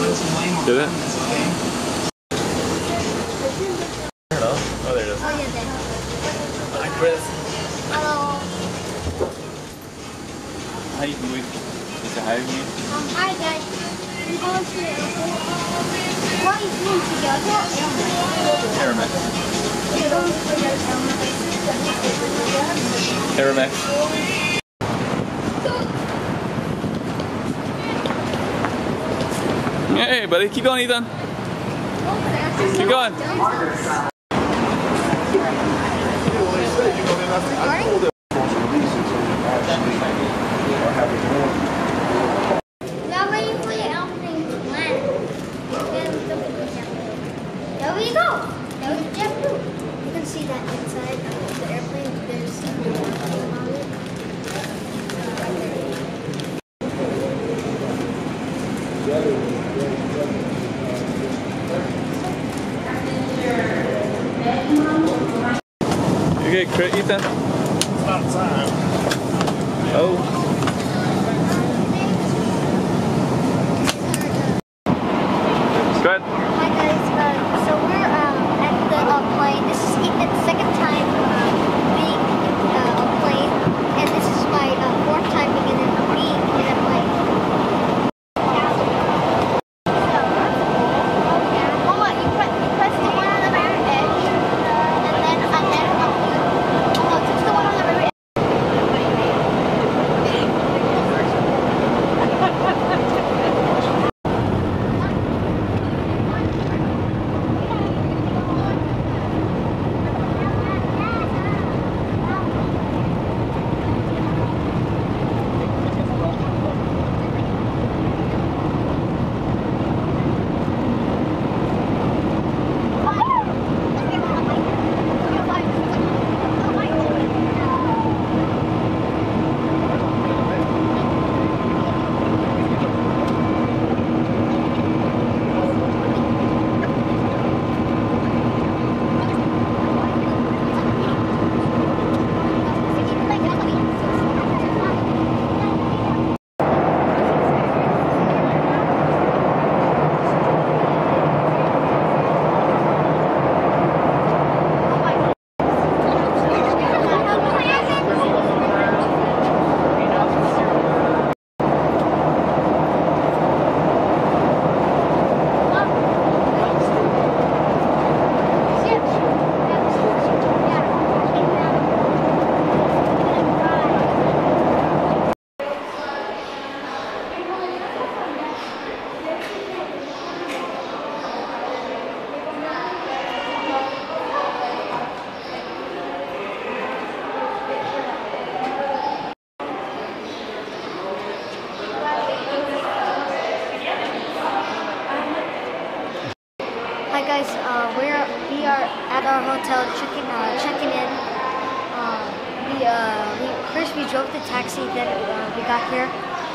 Did it? Oh, there it is. Oh, yeah, there. Hi, Chris. Hello. How you doing? Is it hi me? Hi, guys. We're going to what are you doing together? Aramex. We're going to Aramex. Hey, buddy. Keep going, Ethan. Keep going. Now waiting for the airplane to land. There we go. That was JetBlue. You can see that inside the airplane. There's something on it. Okay, Ethan. It's about time. Oh. Go ahead. Hi guys, so we're at the plane. This is Ethan's second time being a plane, and this is my fourth time being in a plane. Mama, you press the one on the very edge, and then oh, touch the one on the very edge. Hi guys, we are at our hotel checking in. First we drove the taxi, then we got here.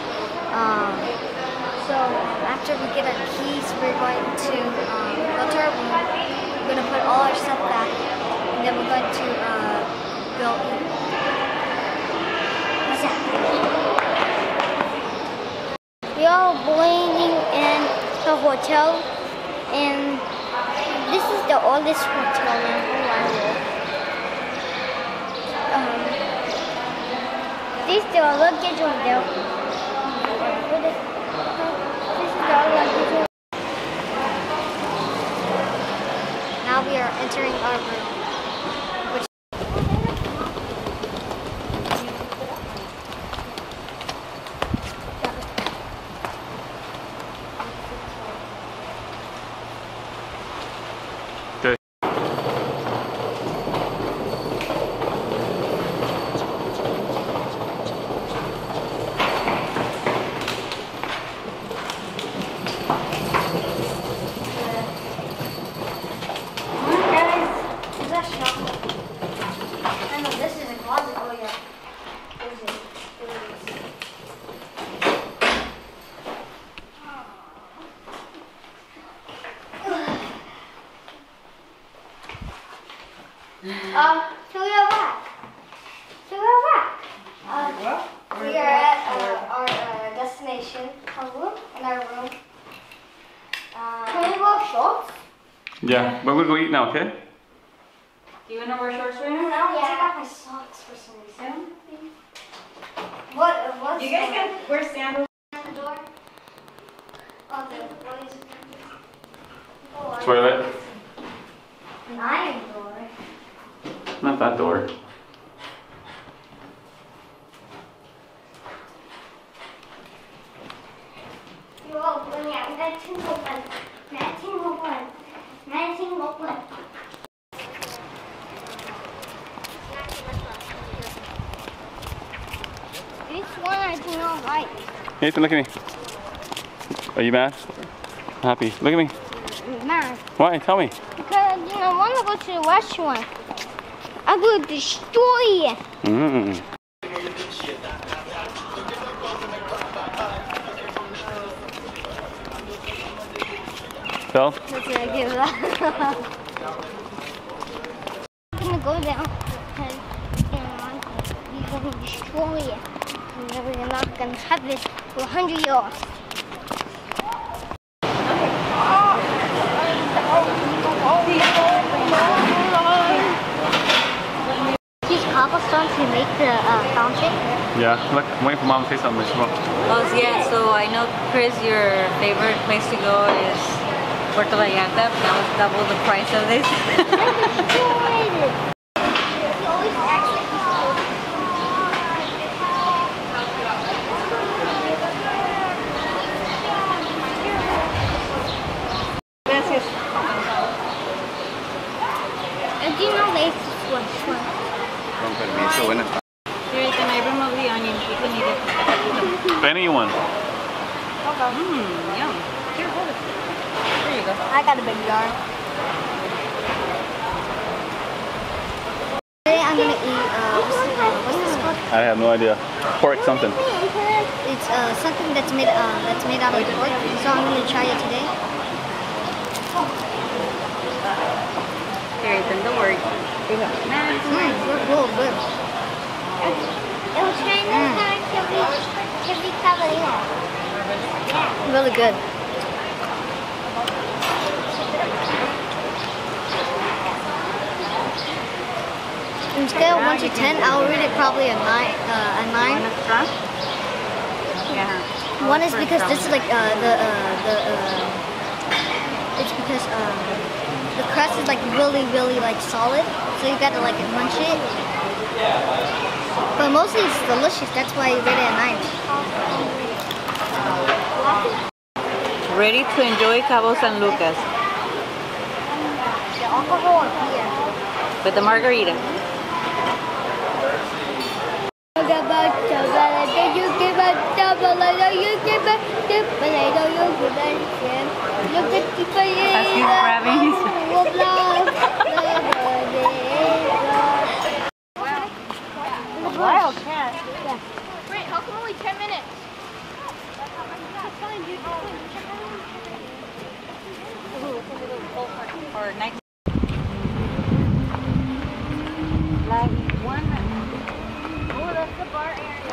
So after we get our keys, we're going to go to our room. We're going to put all our stuff back, and then we're going to go eat. What's that? We are waiting in the hotel, and this is the oldest hotel in Hawaii. This is the luggage over there. This is the luggage. Now we are entering our room. So we are back. We are at our destination, our room, in our room. shorts? Yeah, but we'll go eat now, okay? Do you want to wear shorts right now? No, yeah. Take off my socks for some reason. What's You guys can wear sandals. the door? Oh, what is it? Oh, Toilet. an iron door. Not that door. You're open, yeah. Matching open. Matching open. Matching open. This one I do not like. Nathan, look at me. Are you mad? Happy. Look at me. Man, Why? Tell me. because I want to go to the restaurant. I'm going to destroy it. Mm. Phil? That's what I give up. I'm going to go down because you're going to destroy it. And then we're not going to have this for 100 years. Use cobblestone to make the fountain. Yeah, look, I'm waiting for Mom to say something. Come on. Oh, yeah, so I know, Chris, your favorite place to go is Puerto Vallarta. That was double the price of this. Destroyed it. He always acts like he's so Gracias. do you know lace one? Con permiso, buenas tardes. Here, can I remove the onion? You can eat it. Anyone? Yum. Here, hold it. There you go. I got a big jar. Today I'm gonna eat what's this called? I have no idea. Pork something. It's something that's made out of pork. So I'm gonna try it today. Here, then don't worry. Good. Really good. On a scale of 1 to 10, I'll rate it probably a 9. Yeah. 1 is because this is like it's because the crust is like really like solid, so you gotta like munch it. But mostly it's delicious. That's why I rate it a 9. Ready to enjoy Cabo San Lucas The alcohol and beer. with the margarita. As he's grabbing his... Wild cat. Wait, how come only 10 minutes? Or next. Like one. Oh, that's the bar area.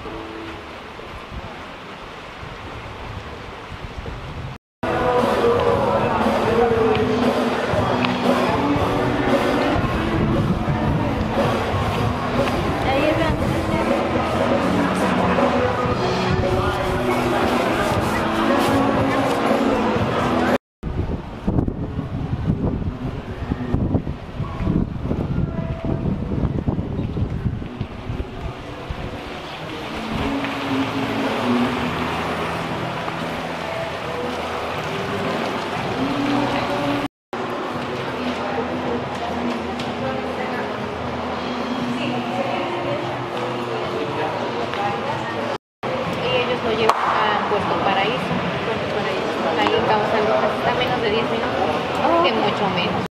Lo llevo a Puerto Paraíso. Ahí en Cabo San Lucas. Está menos de 10 minutos. Que mucho menos.